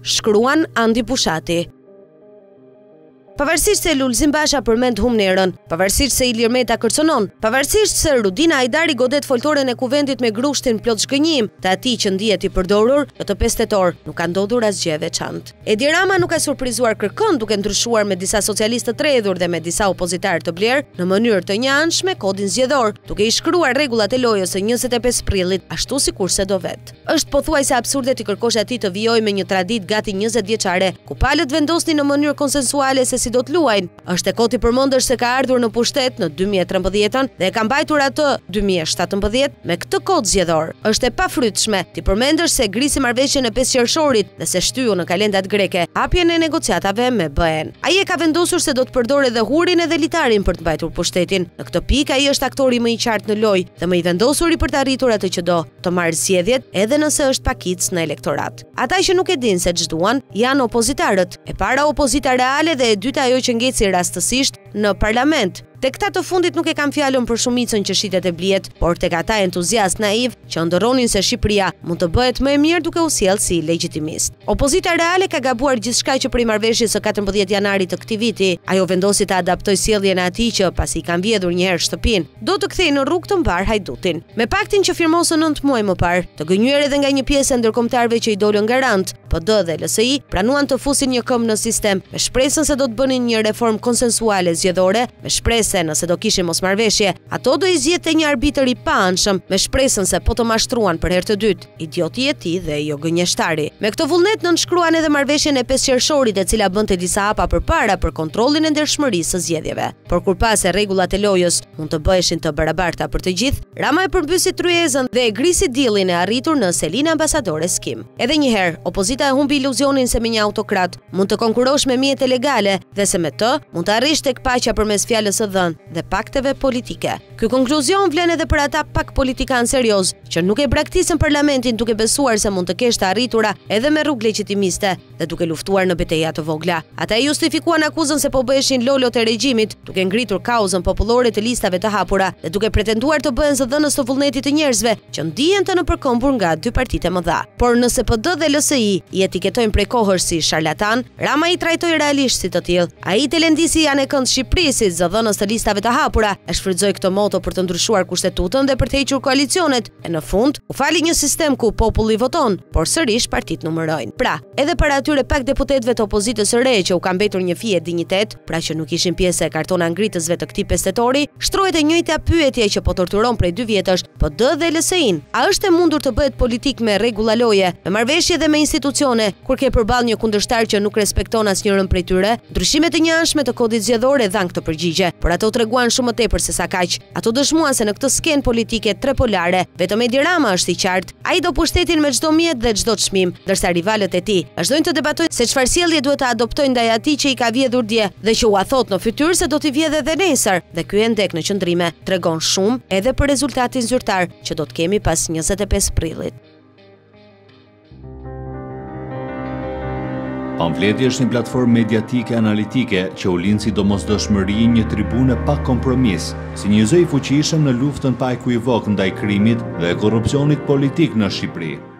shkruan Andi Pushati. Pavarësisht se Lulzim Basha përmend humnerën, pavarësisht se Ilir Meta kërcënon, pavarësisht se Rudina Hajdari godet foltoren e kuvendit me grushtin plot zhgënjim të atij që ndihet i përdorur, në të 5 tetor nuk ka ndodhur asgjë veçantë. Edi Rama nuk ka surprizuar kërkon duke ndryshuar me disa socialistë të tredhur dhe me disa opozitar të blerë në mënyrë të njëanshme kodin zgjedhor, duke i shkruar rregullat e lojës së 25 prillit ashtu sikurse do vet. Është pothuajse absurde të kërkosh atij të vijojë me një traditë gati 20 vjeçare, ku palët vendosnin në mënyrë konsensuale se si do të luajnë. Është e koti përmendesh se ka ardhur në pushtet në 2013 dhe e ka mbajtur atë 2017 me këtë kod zgjedhor. Është e pafrytshme ti përmendesh se grisi marrëveshjen e 5 qershorit dhe se shtyu në kalendat greke hapjen e negociatave me BE-n. Ai e ka vendosur se do të përdorë edhe hurin edhe litarin për të mbajtur pushtetin. Në këtë pikë ai është aktori më i qartë në lojë dhe më i vendosuri për të arritur atë që do, të marrë zgjedhjet edhe nëse është pakicë në elektorat. Ata që nuk e dinë se ç'duan janë opozitarët. E para opozita reale dhe e dyta ajo që ngeci rastësisht në parlament. Tek këta të fundit nuk e kam fjalën për shumicën që shitet e bliet, por tek ata entuziast naiv që ndërronin se Shqipëria mund të bëhet më e mirë duke u sjellë si legjitimist. Opozita reale ka gabuar gjithçka që prej marrëveshjes së 14 janarit të këtij viti. Ajo vendosi të adaptojë sjelljen e atij që pasi i kanë vjedhur një herë shtëpinë, do të kthejë në rrugë të mbar hajdutin. Me paktin që firmosën 9 muaj më parë, të gënjur edhe nga një pjesë e ndërkombëtarëve që i dolën garant, PD dhe LSI pranuan të fusin një këmbë në sistem me shpresën se do të bënin një reformë konsensuale zgjedhore, me shpresë se nëse do kishin mosmarrveshje, ato do i zgjidhte një arbitër i paanshëm, me shpresën se po të mashtruan për herë të dytë, idioti e tij dhe jo gënjeshtari. Me këtë vullnet nënshkruan edhe marrëveshjen e 5 qershorit, e cila bënte disa hapa përpara për kontrollin e ndershmërisë së zgjedhjeve. Por kur pa se rregullat e lojës mund të bëheshin të barabarta për të gjithë, Rama e përmbysi tryezën dhe e grisi dillin e arritur në Selina Ambasadore Skim. Edhe një herë, opozita e humbi iluzionin se me një autokrat mund të konkurosh me mjete legale dhe se me të mund të arrish tek paqja përmes fjalës së dhënë dhe pakteve politike. Ky konkluzion vlen edhe për ata pak politikanë serioz që nuk e braktisën parlamentin duke besuar se mund të kesh të arritura edhe me rrugë legjitimiste dhe duke luftuar në betejë të vogla. Ata e justifikuan akuzën se po bëheshin lolot e regjimit, duke ngritur kauzën popullore të listave të hapura dhe duke pretenduar të bëhen zëdhënës të vullnetit të njerëzve që ndihen të nëpërkombur nga dy partitë e mëdha. Por nëse PD dhe LSI i etiketojnë prej kohësh si sharlatan, Rama i trajtoi realisht si të tillë. Ai telendisi janë e kënd Shqipërisë, zëdhënës të listave të hapura, e shfrytëzoi këtë moto për të ndryshuar kushtetutën dhe për të hequr koalicionet. E në fund, u fali një sistem ku populli voton, por sërish partitë numërojnë. Pra, edhe para atyre pak deputetëve të opozitës së re që u ka mbetur një fije dinjitet, pra që nuk ishin pjesë e kartona ngritësve të këtij pestetori, shtrohet e njëjta pyetje që po torturon prej 2 vjetësh PD dhe LSI-n. A është e mundur të bëhet politik me rregulla loje, me marrëveshje dhe me institucione, kur ke përballë një kundërshtar që nuk respekton asnjërin prej tyre? Ndryshimet e njëanshme të kodit zgjedhor e dhan këtë përgjigje, por ato treguan shumë më tepër se sa kaq. Ato dëshmuan se në këtë skenë politike trepolare, vetëm Edi Rama është i qartë. Ai do pushtetin me çdo mjet dhe çdo çmim, ndërsa rivalët e tij vazhdojnë të debatojnë se çfarë sjellje duhet të adoptojnë ndaj atij që i ka vjedhur dje dhe që u thot në fytyrë se do t'i vjedhë edhe nesër. Dhe ky endek në qëndrime tregon shumë edhe për rezultatin zyrtar që do të kemi pas 25 prillit. Pamfleti është një platformë mediatike analitike që u lind si domosdoshmëri një tribune pa kompromis, si një zë i fuqishëm në luftën pa ekuivok ndaj krimit dhe korrupsionit politik në Shqipëri.